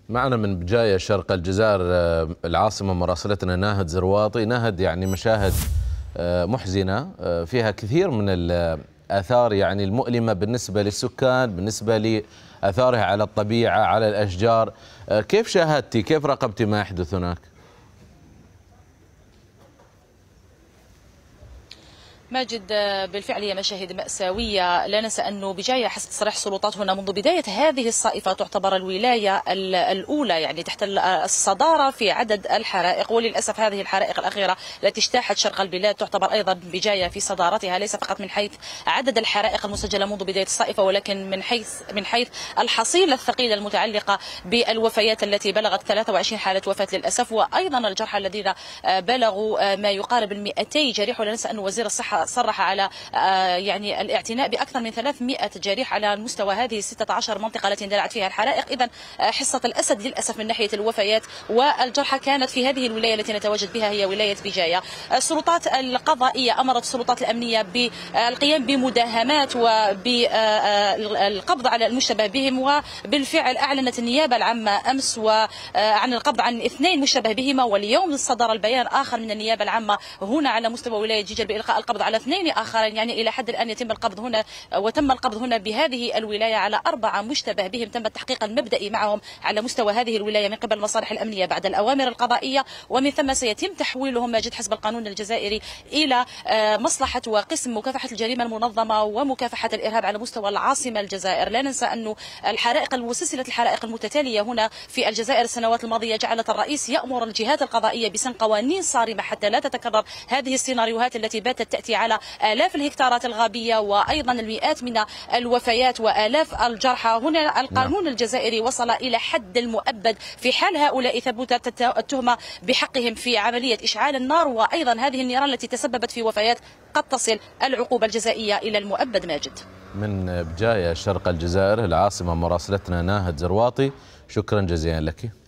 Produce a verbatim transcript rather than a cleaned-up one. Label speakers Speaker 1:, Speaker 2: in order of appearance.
Speaker 1: معنا من بجاية شرق الجزائر العاصمة مراسلتنا ناهد زرواطي. ناهد، يعني مشاهد محزنة فيها كثير من الآثار يعني المؤلمة بالنسبة للسكان، بالنسبة لآثارها على الطبيعة، على الأشجار. كيف شاهدتي؟ كيف راقبتي ما يحدث هناك؟
Speaker 2: ماجد، بالفعل هي مشاهد مأساوية. لا ننسى أنه بجاية حسب تصريح السلطات هنا منذ بداية هذه الصائفة تعتبر الولاية الأولى يعني تحت الصدارة في عدد الحرائق، وللأسف هذه الحرائق الأخيرة التي اجتاحت شرق البلاد تعتبر أيضا بجاية في صدارتها، ليس فقط من حيث عدد الحرائق المسجلة منذ بداية الصائفة، ولكن من حيث من حيث الحصيلة الثقيلة المتعلقة بالوفيات التي بلغت ثلاثة وعشرين حالة وفاة للأسف، وأيضا الجرحى الذين بلغوا ما يقارب المئتي جريح. ولا ننسى أن وزير الصحة صرح على يعني الاعتناء بأكثر من ثلاثمئة جريح على مستوى هذه ستة عشر منطقة التي اندلعت فيها الحرائق. إذا حصة الأسد للأسف من ناحية الوفيات والجرحى كانت في هذه الولاية التي نتواجد بها، هي ولاية بجاية. السلطات القضائية أمرت السلطات الأمنية بالقيام بمداهمات وبالقبض على المشتبه بهم، وبالفعل أعلنت النيابة العامة أمس وعن القبض عن اثنين مشتبه بهما، واليوم صدر البيان آخر من النيابة العامة هنا على مستوى ولاية جيجل بإلقاء القبض على اثنين آخرين. يعني إلى حد الآن يتم القبض هنا وتم القبض هنا بهذه الولاية على أربعة مشتبه بهم تم التحقيق المبدئي معهم على مستوى هذه الولاية من قبل المصالح الأمنية بعد الأوامر القضائية، ومن ثم سيتم تحويلهم ماجد حسب القانون الجزائري إلى مصلحة وقسم مكافحة الجريمة المنظمة ومكافحة الإرهاب على مستوى العاصمة الجزائر. لا ننسى أنه الحرائق وسلسلة الحرائق المتتالية هنا في الجزائر السنوات الماضية جعلت الرئيس يأمر الجهات القضائية بسن قوانين صارمة حتى لا تتكرر هذه السيناريوهات التي باتت تأتي على آلاف الهكتارات الغابية وأيضا المئات من الوفيات وآلاف الجرحى. هنا القانون الجزائري وصل إلى حد المؤبد في حال هؤلاء ثبتت التهمة بحقهم في عملية إشعال النار، وأيضا هذه النيران التي تسببت في وفيات قد تصل العقوبة الجزائية إلى المؤبد. ماجد،
Speaker 1: من بجاية شرق الجزائر العاصمة مراسلتنا ناهد زرواطي، شكرا جزيلا لك.